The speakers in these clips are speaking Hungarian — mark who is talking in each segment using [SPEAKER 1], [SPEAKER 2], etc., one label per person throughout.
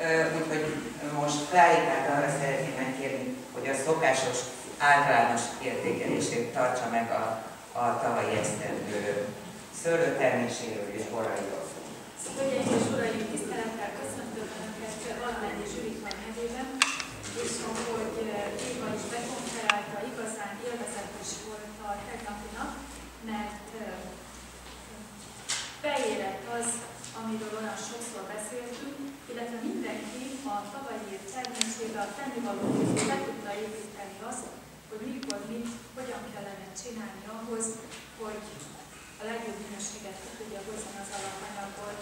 [SPEAKER 1] Úgyhogy most Klárikát arra szeretném megkérni, hogy a szokásos általános értékelését tartsa meg a tavalyi esztendő szőlőterméséről és borairól.
[SPEAKER 2] Hölgyeim és uraim, tisztelettel köszöntöm Önöket valamennyi zsűritag nevében, és ahogy Éva is bekonferálta, igazán élvezetes volt a tegnapi nap, mert beérett az, amiről olyan sokszor beszéltünk, illetve mindenki a tavalyi év termésébe a tennivalót le tudta építeni azt, hogy mikor, mit, hogyan kellene csinálni ahhoz, hogy a legjobb minőséget tudja hozni az alapanyagból.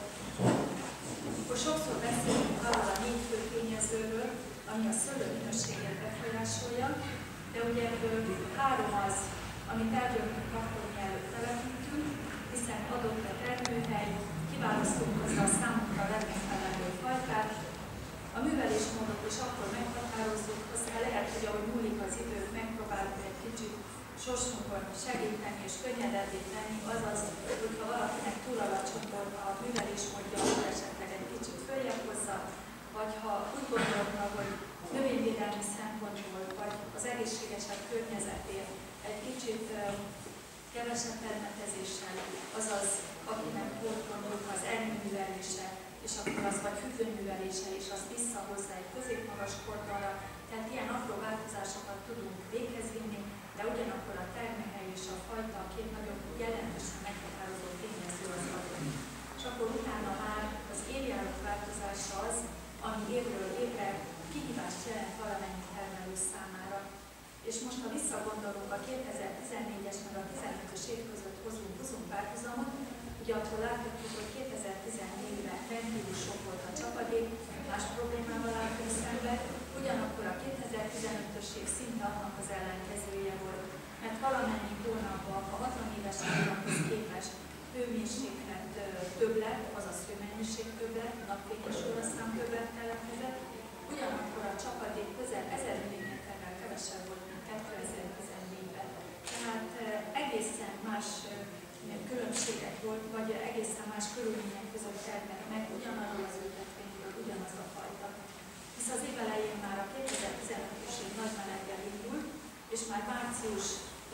[SPEAKER 2] Akkor sokszor beszélünk arról a 4 fő tényezőről, ami a szőlő minőségét befolyásolja, de ugye ebből 3 az, amit eldöntünk akkor, mielőtt telepítünk, hiszen adott a termőhely, kiválasztunk hozzá a számunkra legmegfelelő fajtát, a művelésmódot is akkor meghatározzuk, aztán lehet, hogy ahogy múlik az idő, megpróbálunk egy kicsit sorsunkon segíteni és könnyedebbé tenni, azaz, hogyha valakinek túl alacsony volt a művelésmódja, akkor esetleg egy kicsit följebb hozza, vagy ha úgy gondolja, hogy növényvédelmi szempontból, vagy az egészségesebb környezetért egy kicsit kevesebb permetezéssel, azaz akinek volt mondjuk az ernyőművelése, és akkor az vagy függönyművelése, és azt visszahozza egy középmagas kordonra. Tehát ilyen apró változásokat tudunk véghez vinni, de ugyanakkor a termőhely és a fajta a 2 nagyon jelentősen meghatározó tényező az adott. És akkor utána már az évjárat változása az, ami évről évre kihívást jelent valamennyi termelő számára. És most, ha visszagondolunk a 2014-es meg a 2015-ös év között hozunk párhuzamot, ugye attól láthatjuk, hogy 2014-ben rendkívül sok volt a csapadék, más problémával álltunk szembe, ugyanakkor a 2015-ös év szinte annak az ellenkezője volt, mert valamennyi hónapban a 60 éves évekhez képest hőmérséklet többlet, azaz hőmennyiség többlet, napfényes óraszám többlet keletkezett, ugyanakkor a csapadék közel 1000 mm-vel kevesebb volt, mint 2014-ben. Tehát egészen más különbségek volt, vagy egészen más körülmények között termelt meg ugyanarról az ültetvényről, ugyanaz a fajta. Hisz az év elején már a 2015-ös év nagy meleggel indult, és már március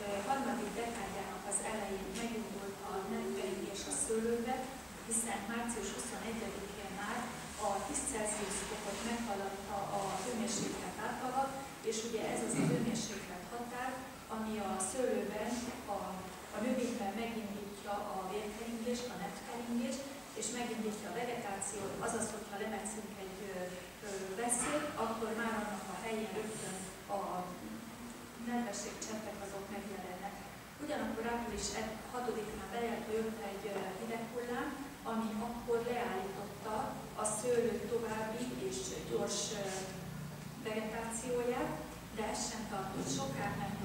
[SPEAKER 2] 3. dekádjának az elején megindult a netkeringés a szőlőbe, hiszen március 21-én már a 10 Celsius fokot meghaladta a hőmérséklet átlaga, és ugye ez az a hőmérséklet határ, ami a szőlőben, a növényben megindítja a vérkeringést, a netkeringést, és megindítja a vegetációt, azaz, hogyha lemetszünk egy veszélyt, akkor már annak a helyén rögtön a nedvességcseppek azok megjelennek. Ugyanakkor április 6-án bejött, jött egy hideg hullám, ami akkor leállította a szőlő további és gyors vegetációját, de ez sem tartott sokáig, mert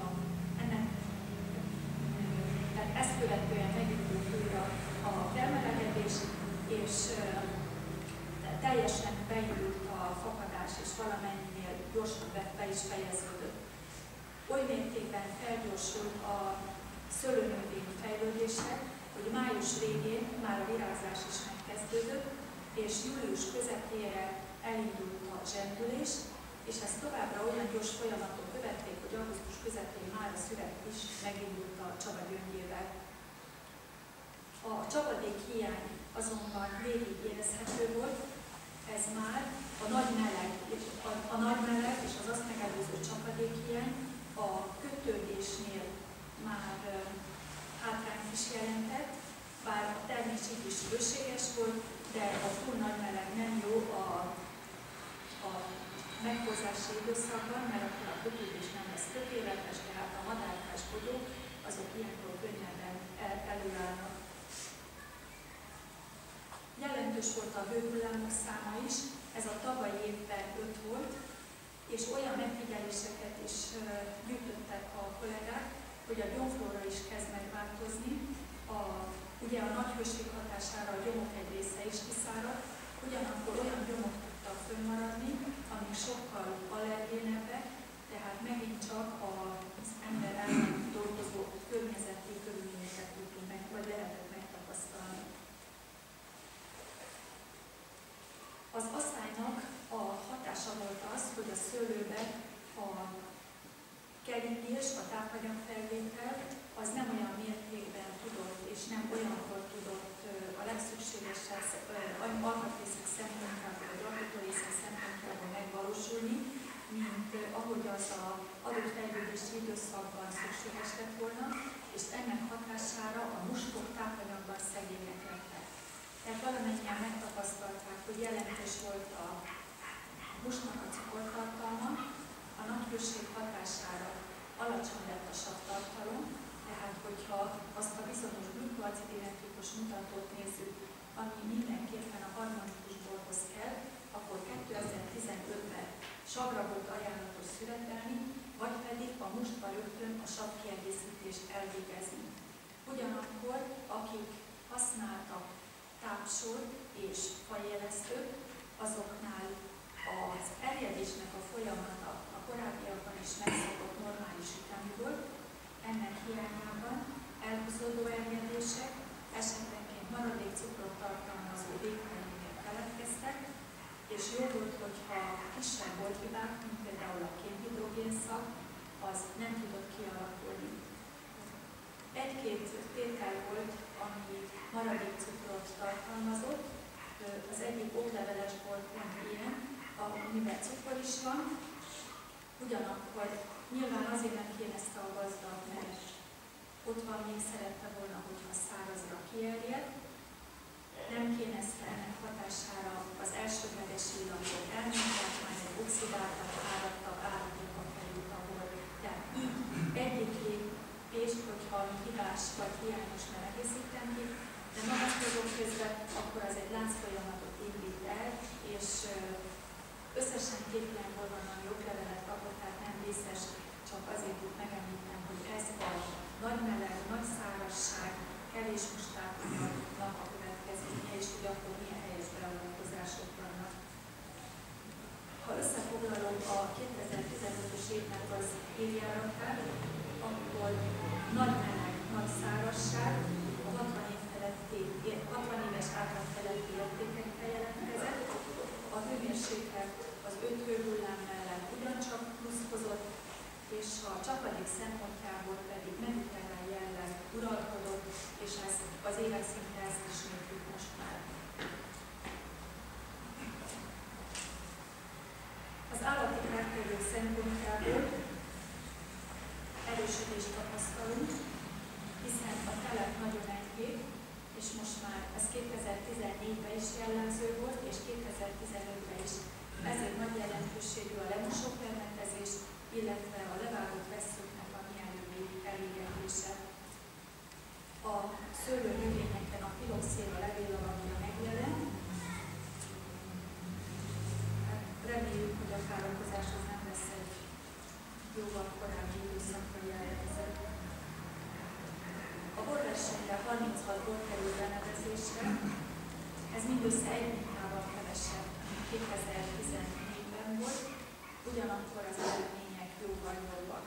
[SPEAKER 2] tehát ezt követően megindult újra a felmelegedés, és teljesen beindult a fakadás, és valamennyinél gyorsabban be is fejeződött. Oly mértékben felgyorsult a szőlőnövény fejlődése, hogy május végén már a virágzás is megkezdődött, és július közepére elindult a zsendülés, és ezt továbbra olyan gyors folyamatok követték, hogy augusztus közepén már a szüret is megindult a Csaba gyöngyével. A csapadék hiány azonban végig érezhető volt, ez már a nagy meleg és az azt megelőző csapadék hiány a kötődésnél már hátrányt is jelentett, bár a terméség is bőséges volt, de a túl nagy meleg nem jó a meghozási időszakban, mert akkor a kötődés nem lesz tökéletes, tehát a madárkás bogyók azok ilyenkor könnyebben előállnak. Jelentős volt a hőhullámok száma is, ez a tavalyi évben 5 volt, és olyan megfigyeléseket is gyűjtöttek a kollégák, hogy a gyomflóra is kezd megváltozni. Ugye a nagy hőség hatására a gyomok egy része is kiszárad, ugyanakkor olyan gyomok tudtak fönnmaradni, amik sokkal allergénebbek, tehát megint csak az ember ellen dolgozó környezeti körülményeket tudtunk meg, vagy lehetett megtapasztalni. Az aszálynak a szőlőbe a keringés, a tápanyagfelvétel az nem olyan mértékben tudott, és nem olyankor tudott a legszükségesebb alkatrészek szempontjából, vagy alkotórészek szempontjából megvalósulni, mint ahogy az az adott fejlődési időszakban szükséges lett volna, és ennek hatására a mustok tápanyagban szegények lettek. Tehát valamennyien megtapasztalták, hogy jelentős volt a mustnak a cukortartalma, a naphőség hatására alacsony lett a savtartalom, tehát hogyha azt a bizonyos glükkoacidilektrikus mutatót nézzük, ami mindenképpen a harmonikus borhoz kell, akkor 2015-ben savra volt ajánlatos születelni, vagy pedig a mustba rögtön a savkiegészítést elvégezni. Ugyanakkor, akik használtak tápsort és fajjelesztőt, azoknál az erjedésnek a folyamata a korábbiakban is megszokott normális ütemű volt, ennek hiányában elhúzódó erjedések, esetenként maradék cukrot tartalmazó végtelenségek keletkeztek, és jó volt, hogyha kisebb borhibák, mint például a kénhidrogénszag, az nem tudott kialakulni. Egy-két tétel volt, ami maradék cukrot tartalmazott, az egyik okleveles bor pont ilyen, amiben cukor is van, ugyanakkor nyilván azért nem kémezte a gazda, mert ott van, még szerette volna, hogyha szárazra kierjed, nem kémezte ennek hatására az elsődleges illatot elmondták, már egy oxidáltabb, áradtabb állatok került a bor. Tehát így egyik lépést, hogyha ami hibás vagy hiányos, nem egészítem ki, de magasztozók közben, akkor az egy láncfolyamatot indít el, és összesen 2 ilyen borban joglevelet kapott, tehát nem vészes, csak azért úgy megemlítem, hogy ez a nagy meleg, nagy szárazság, kevés mustápanyagnak a következménye, és hogy akkor milyen helyes beavatkozások vannak. Ha összefoglalom a 2015-ös évnek az évjáratát, akkor nagy meleg, nagy szárazság, a 60 éves átlag feletti értékekkel jelentkezett, a hőmérséklet az 5 hőhullám mellett ugyancsak pluszkozott, és a csapadék szempontjából pedig mediterrán jelleg uralkodott, és ez az évek szinte ezt ismétlik most már. Az állati kártevők szempontjából erősödést tapasztalunk, hiszen a telep nagyon enyhébb, és most már ez 2014-ben is jellemző volt, és 2015-ben is. Ezért nagy jelentőségű a lemosó permetezés, illetve a levágott vesszőknek a mielőbbi elégetése. A szőlőnövényeken a filoxéra levéllavagja megjelen. Hát reméljük, hogy a károkozáshoz nem lesz egy jóval korábbi időszakra jelentkezett. A borversenyre 36 bor kerül benevezésre, ez mindössze egy munkával kevesebb, mint 2014-ben volt, ugyanakkor az eredmények jóval jobbak.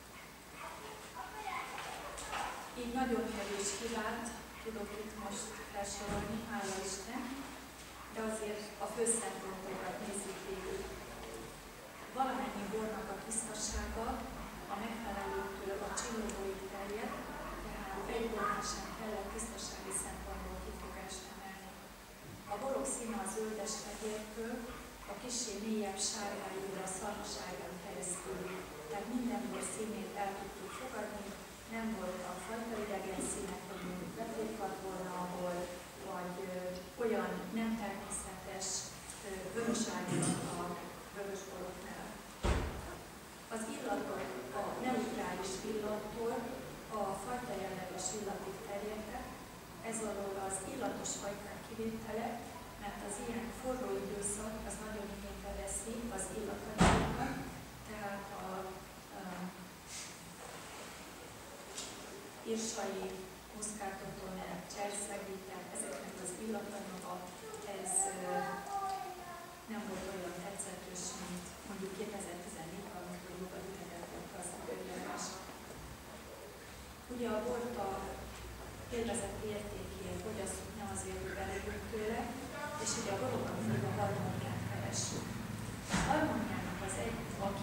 [SPEAKER 2] Így nagyon kevés hibát tudok itt most felsorolni, hála Isten, de azért a fő szempontokat nézzük végül. Valamennyi bornak a tisztasága a megfelelőtől a csillogóig terjed, tehát egy bornál sem kellett tisztasági szempontból kifogást emelni. A borok színe a zöldes-fehértől a kissé mélyebb sárgáig a szarvaságon keresztül, tehát minden bor színét el tudtuk fogadni, nem voltak fajta idegen színek, hogy mondjuk betétkat volna abból, vagy olyan nem természetes vörösárgyak a vörösboroknál. Az illatok a neutrális illattól a fajta jelleges illatig terjedtek, ez alól az illatos fajták kivétele, mert az ilyen forró időszak az nagyon igénybe veszi az illatanyagokat, tehát a irsai, muszkátotonel, cserszegítek, ezeknek az illatanyaga, ez nem volt olyan tetszetős, mint mondjuk 2014-ben, amikor jobban ütegetett az időjárás. Ugye a bort a élvezeti értékéért fogyasszuk, ne azért, hogy belegyünk tőle, és ugye a borokon felül a harmóniát keressük. A harmóniának az egy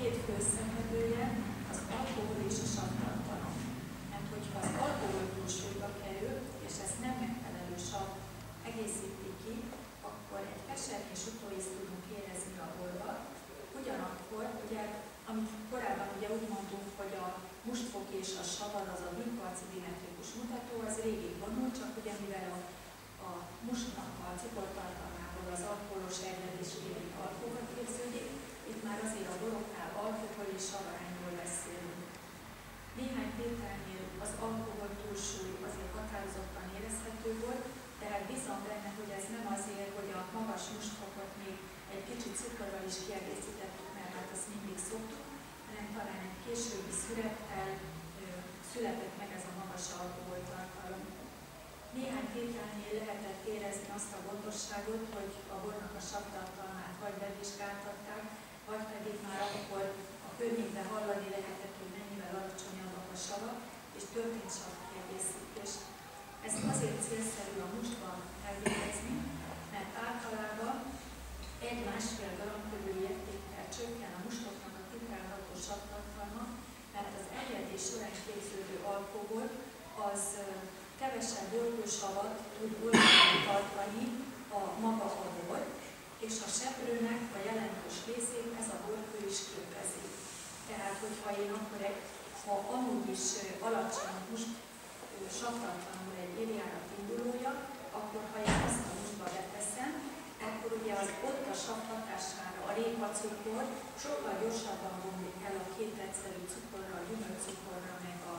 [SPEAKER 2] két fő összetevője az alkohol és a savtartalom. Mert hogyha az alkohol túlsúlyba kerül, és ezt nem megfelelő sav egészíti ki, akkor egy kesernyés utóízt tudunk érezni a borba. Ugyanakkor, ugye, amit korábban ugye úgy mondtunk, hogy a mustfok és a savar az a glükoacidimetrikus mutató, az régig vonul, csak ugye mivel a mustnak a cukortartalmából az alkoholos eredés révén alkohol képződik, itt már azért a boroknál alkohol és savarányról beszélünk. Néhány tételnél az alkohol túlsúly azért határozottan érezhető volt, tehát bízom benne, hogy ez nem azért, hogy a magas mustfokot még egy kicsit cukorral is kiegészítettük, mert hát azt mindig szoktuk, hanem talán egy későbbi szürettel született meg ez a magas alkoholtartalom. Néhány tételnél lehetett érezni azt a gondosságot, hogy a bornak a savtartalmát vagy bevizsgáltatták, vagy pedig már akkor a könnyűben hallani lehetett, hogy mennyivel alacsonyabbak a savak, és történt savkiegészítés. Ezt azért célszerű a mustban elvégezni, mert általában 1-1,5 g körüli értékkel csökken a mustoknak a titrálható savtartalma, mert az eljegyzés során képződő alkohol az kevesebb borkősavat tud oldalon tartani a maga a bor, és a seprőnek a jelentős részét ez a borkő is képezi. Tehát, hogyha én akkor ha amúgy is alacsony must savtartalmú egy évjárat indulója, akkor ha én ezt a mustba beteszem, akkor ugye az ott a sav hatására a répacukor sokkal gyorsabban bomlik el a két egyszerű cukorra, a gyümölcscukorra, meg a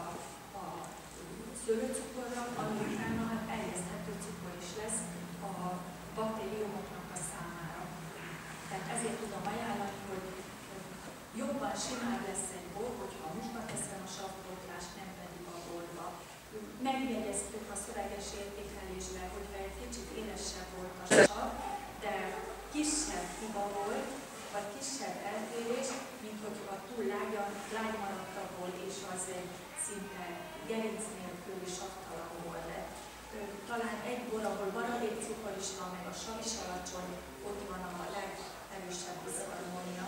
[SPEAKER 2] szőlőcukorra, ami utána hát eljeszthető cukor is lesz a baktériumoknak a számára. Tehát ezért tudom ajánlani, hogy jobban simább lesz egy bor, hogyha a mustba teszem a savpótlást, nem pedig a borba. Megjegyeztük a szöveges értékelésbe, hogyha egy kicsit élesebb volt a sav, de kisebb hiba volt, vagy kisebb eltérés, mint hogyha túl lágy maradt a bor, és az egy szinte gerinc nélküli savtalan bor lett. Talán egy bor, ahol maradék cukor is van, meg a sav is alacsony, ott van a legerősebb diszharmónia.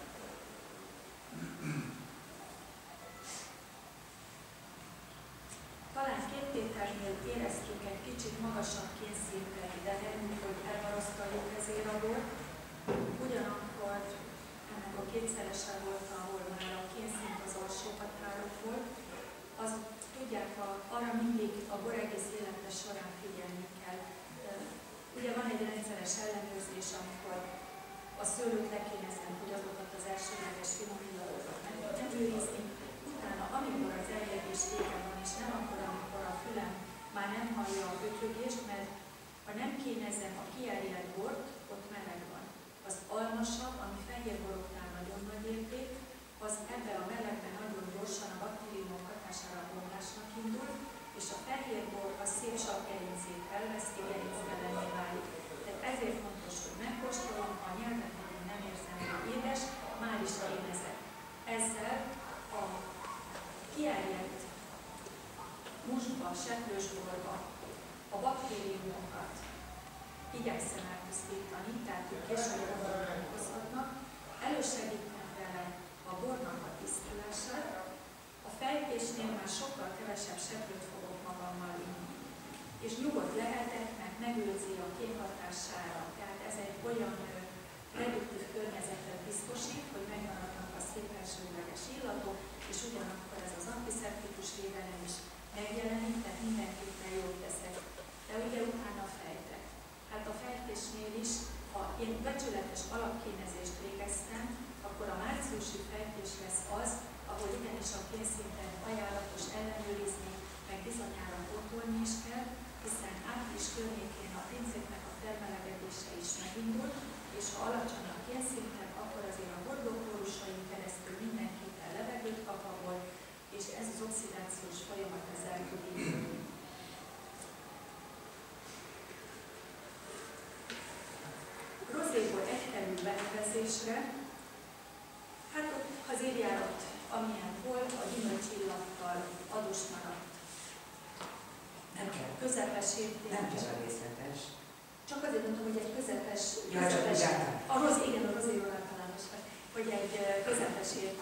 [SPEAKER 2] Talán két tételnél éreztünk egy kicsit magasabb kénszintet, de nem úgy, hogy elmarasztaljuk ezért a bort. Ugyanakkor ennek a kétszerese volt, ahol már a kénszint az alsó határok volt. Az tudják, arra mindig a bor egész élete során figyelni kell. Ugye van egy rendszeres ellenőrzés, amikor a szőlőt lekénezem, hogy azokat az elsőleges finomillatokat meg tudjam őrizni. Utána, amikor az eljegyzés vége van, és nem akkor, amikor a fülem már nem hallja a bötyögést, mert ha nem kénezem a kierjelt bort, ott meleg van. Az almasav, ami fehér boroknál nagyon nagy érték, az ebbe a melegben nagyon gyorsan a baktériumok hatására bomlásnak indul, és a fehér bor a szép savgerincét elveszti, gerinctelenné válik. Tehát ezért fontos, hogy megkóstolom, ha a nyelvet nem érzem, hogy édes, már is kénezek. Ezzel a kierjedt mustba, seprősborba a baktériumokat igyekszem elpusztítani, tehát ők később okozhatnak, elősegítem vele a bornak a tisztulását. A fejtésnél már sokkal kevesebb seprőt fogok magammal inni. És nyugodt lehetek, mert megőrzi a kémhatására. Tehát ez egy olyan reduktív környezetet biztosít, hogy megmaradnak a szép elsődleges illatok, és ugyanakkor ez az antiszeptikus védelem is megjelenik, tehát mindenképpen jót teszek. De ugye utána fejtek. Hát a fejtésnél is, ha én becsületes alapkénezést végeztem, akkor a márciusi fejtés lesz az, ahol igenis a kénszintet ajánlatos ellenőrizni, meg bizonyára pótolni is kell, hiszen április környékén a pincéknek a felmelegedése is megindul, és ha alacsony a kénszintet, akkor azért a hordókórusain keresztül mindenképpen levegőt kap abból, és ez az oxidációs folyamat ezzel tud indulni. Rozéból egyterű benevezésre, hát ott az évjárat, amilyen volt, a gyümölcsillattal adós maradt.
[SPEAKER 1] Nem kell.
[SPEAKER 2] Közepes érték.
[SPEAKER 1] Nem kell a részletes.
[SPEAKER 2] Csak azért mondtam, hogy egy közepes,
[SPEAKER 1] Ja, csak
[SPEAKER 2] a rozéról általános, hogy egy közepes érték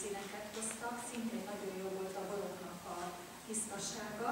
[SPEAKER 2] színeket hoztak, szintén nagyon jó volt a boroknak a tisztasága.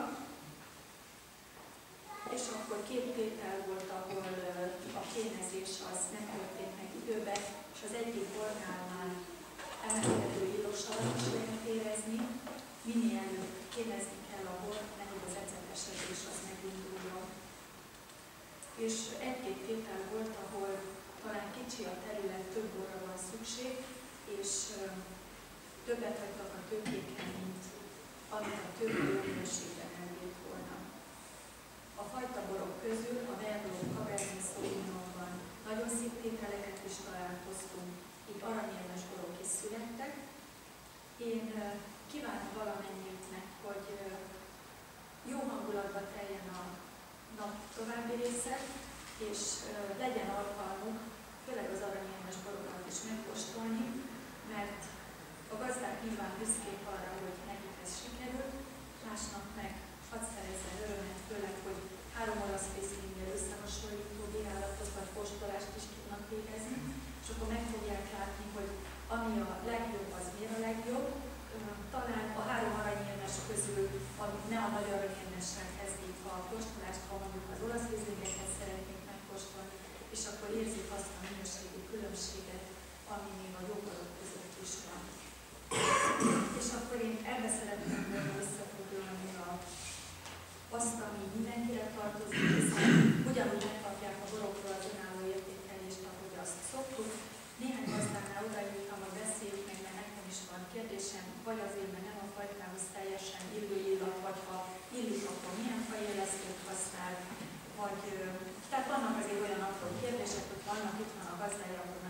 [SPEAKER 2] És akkor 2 tétel volt, ahol a kénezés az nem történt meg időben, és az egyik bornál már emelkedő illósavat is lehet érezni. Minél előbb kénezni kell a bort, mert hogy az ecetesedés az meginduljon. És 1-2 tétel volt, ahol talán kicsi a terület, több borra van szükség, és többet hagytak a tőkéken, mint amit a tőke jó minőségben elbírt volna. A fajta borok közül a Merlot Cabernet Sauvignonban nagyon szép tételeket is találkoztunk, így aranyérmes borok is születtek. Én kívánom valamennyiüknek, hogy jó hangulatba teljen a nap további része, és legyen alkalmuk, főleg az aranyérmes borokat is megkóstolni, mert a gazdák nyilván büszkék arra, hogy nekik ez sikerült, másnap meg hadd szerezzen örömet, főleg, hogy 3 olasz Rieslinggel összehasonlító bírálatot vagy kóstolást is tudnak végezni, és akkor meg fogják látni, hogy ami a legjobb, az miért a legjobb. Talán a 3 aranyérmes közül, ami ne a nagy aranyérmessel kezdik a kóstolást, ha mondjuk az olasz Rieslingeket szeretnék megkóstolni, és akkor érzik azt a minőségi különbséget, ami még a jó borok között is van. És akkor én ebbe szeretném volna összefoglalni azt, ami mindenkire tartozik, hiszen ugyanúgy megkapják a borokról az önálló értékelést, ahogy azt szoktuk. Néhány gazdánál odaírtam, hogy beszéljük meg, mert nekem is van kérdésem, vagy azért, mert nem a fajtához teljesen illő illat, vagy ha illik, akkor milyen fajélesztőt használ, vagy tehát vannak azért olyan apró kérdések, hogy vannak itt van a gazdája, akkor